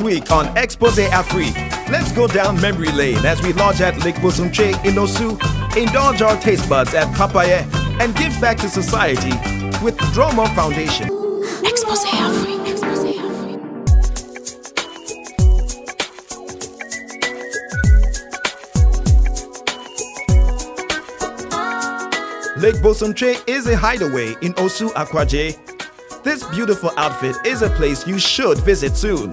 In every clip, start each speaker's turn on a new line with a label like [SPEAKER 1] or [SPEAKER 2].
[SPEAKER 1] week on XPOSE AFRIQUE, let's go down memory lane as we lodge at Lake Bosumtwi in Osu, indulge our taste buds at Papaya, and give back to society with Drama Foundation.
[SPEAKER 2] XPOSE AFRIQUE.
[SPEAKER 1] Lake Bosumtwi is a hideaway in Osu, Accra. This beautiful outfit is a place you should visit soon.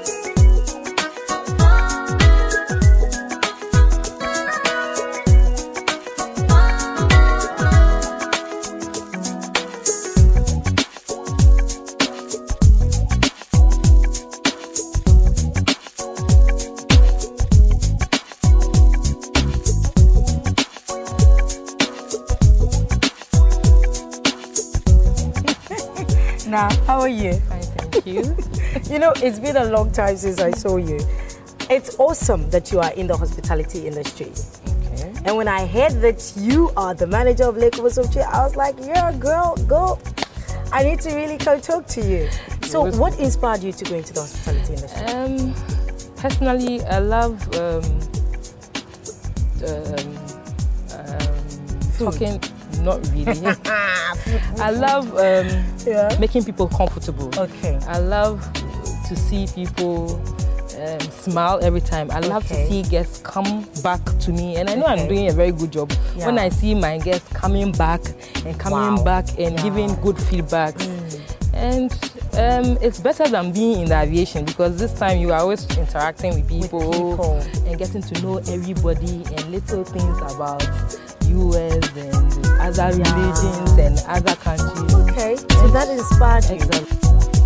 [SPEAKER 3] Now, how are you?
[SPEAKER 4] Fine, thank you.
[SPEAKER 3] You know, it's been a long time since I saw you. It's awesome that you are in the hospitality industry.
[SPEAKER 4] Okay.
[SPEAKER 3] And when I heard that you are the manager of Lake Bosumtwi, I was like, yeah, girl, go. I need to really come talk to you. So what inspired you to go into the hospitality industry?
[SPEAKER 4] Personally, I love talking. Not really. I love making people comfortable.
[SPEAKER 3] Okay.
[SPEAKER 4] I love to see people smile every time. I love to see guests come back to me, and I know I'm doing a very good job when I see my guests coming back and giving good feedbacks. And it's better than being in the aviation, because this time you are always interacting with people and getting to know everybody and little things about US and other religions and other countries.
[SPEAKER 3] Okay, so that inspired you.
[SPEAKER 4] Exactly.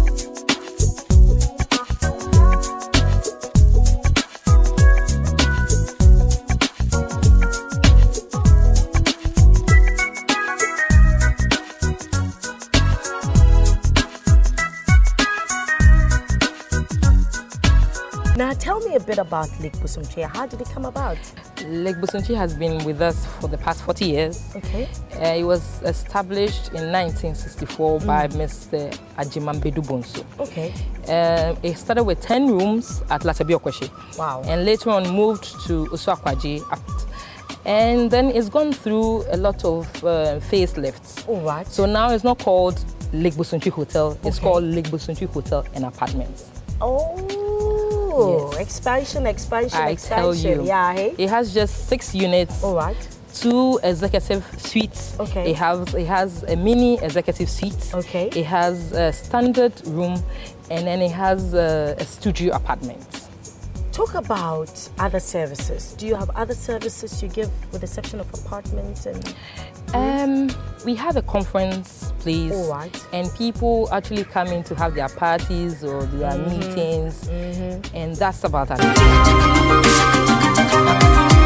[SPEAKER 3] Now tell me a bit about Lake Bosumtwi. How did it come about?
[SPEAKER 4] Lake Bosumtwi has been with us for the past 40 years.
[SPEAKER 3] Okay.
[SPEAKER 4] It was established in 1964 by Mr. Ajimambedu Bonsu.
[SPEAKER 3] Okay.
[SPEAKER 4] It started with 10 rooms at Lasabiokweshe.
[SPEAKER 3] Wow.
[SPEAKER 4] And later on moved to Usuakwaji. And then it's gone through a lot of facelifts.
[SPEAKER 3] All right.
[SPEAKER 4] So now it's not called Lake Bosumtwi Hotel. It's called Lake Bosumtwi Hotel and Apartments.
[SPEAKER 3] Oh, yes. Expansion.
[SPEAKER 4] I tell you.
[SPEAKER 3] Yeah, hey?
[SPEAKER 4] It has just 6 units.
[SPEAKER 3] All right.
[SPEAKER 4] 2 executive suites.
[SPEAKER 3] Okay.
[SPEAKER 4] It has a mini executive suite.
[SPEAKER 3] Okay.
[SPEAKER 4] It has a standard room, and then it has a studio apartment.
[SPEAKER 3] Talk about other services. Do you have other services you give with the exception of apartments and?
[SPEAKER 4] We have a conference place.
[SPEAKER 3] All right.
[SPEAKER 4] And people actually come in to have their parties or their meetings, and that's about that.